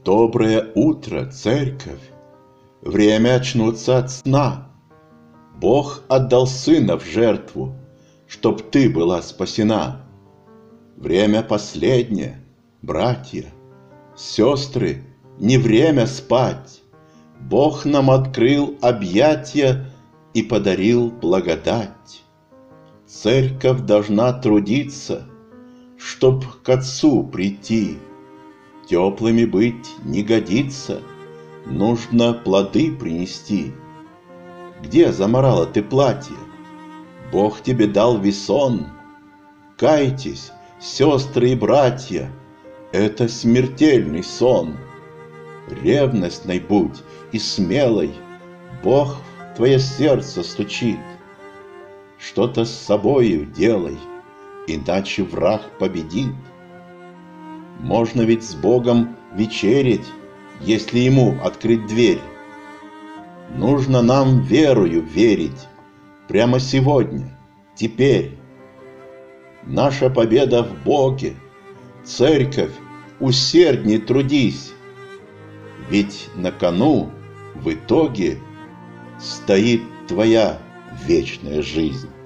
Доброе утро, церковь! Время очнуться от сна. Бог отдал Сына в жертву, чтоб ты была спасена. Время последнее, братья, сестры, не время спать. Бог нам открыл объятия и подарил благодать. Церковь должна трудиться, чтоб к Отцу прийти. Теплыми быть не годится, нужно плоды принести. Где заморала ты платье? Бог тебе дал весон. Кайтесь, сестры и братья, это смертельный сон. Ревностной будь и смелой, Бог в твое сердце стучит. Что-то с собою делай, иначе враг победит. Можно ведь с Богом вечерить, если Ему открыть дверь. Нужно нам верою верить, прямо сегодня, теперь. Наша победа в Боге. Церковь, усердней трудись, ведь на кону в итоге стоит твоя вечная жизнь.